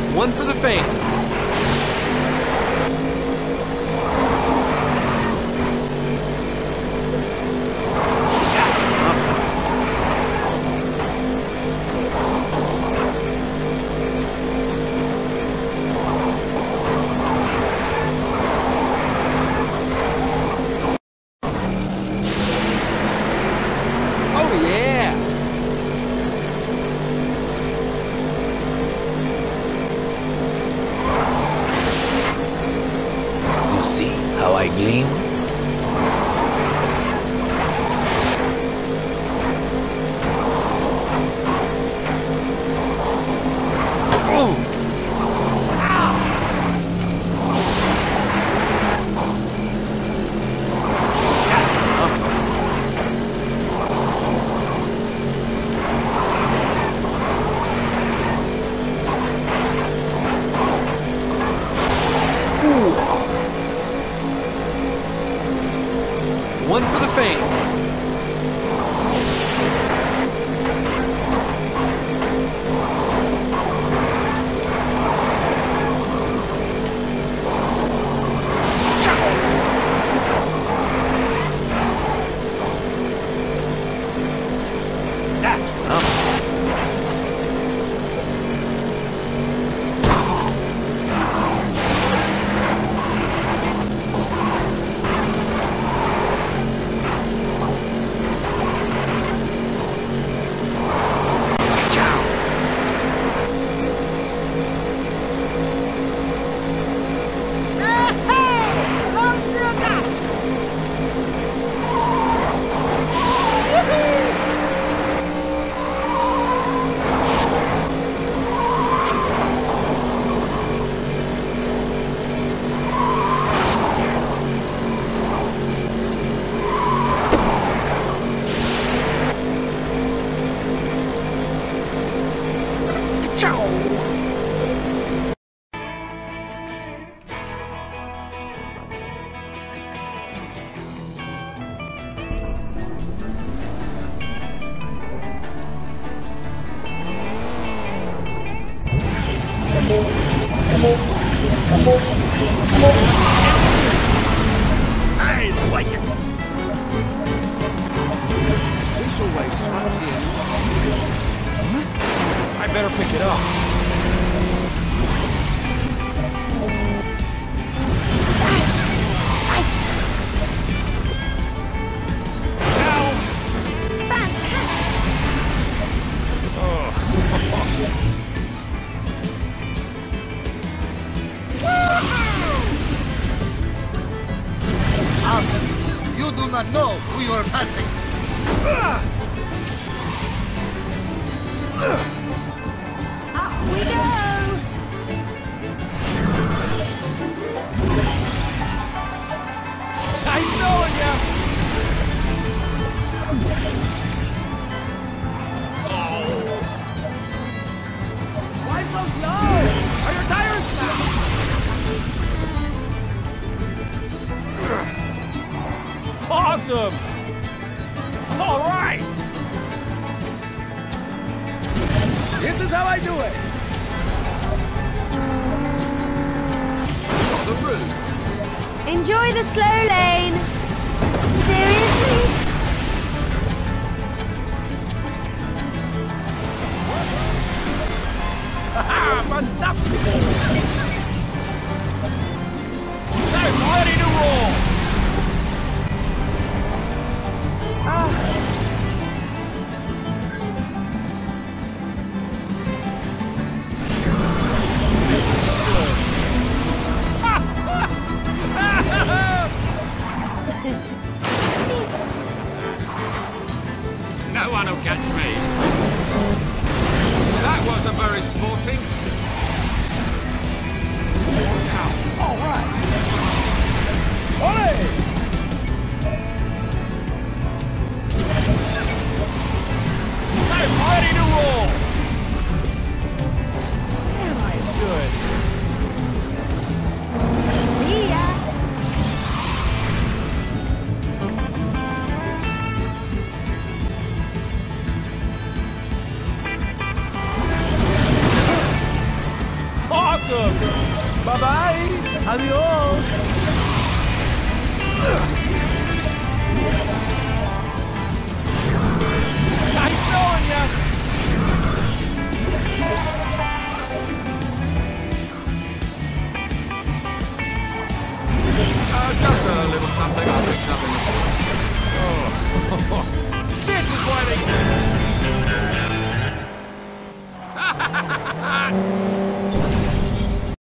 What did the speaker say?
One for the faint. One for the faint. I like it. This always I better pick it up. You do not know who you are passing. Up we go! Nice knowing ya! Why so slow? Are your tires flat? Awesome! All right! This is how I do it! The route. Enjoy the slow lane! Seriously? Haha! Fantastic! I'm ready to roll! No one will catch me. That wasn't very sporting. Now, all right. awesome. Bye-bye. Adios. Nice knowing ya. Just a little something I picked up in the... Oh. This is why they...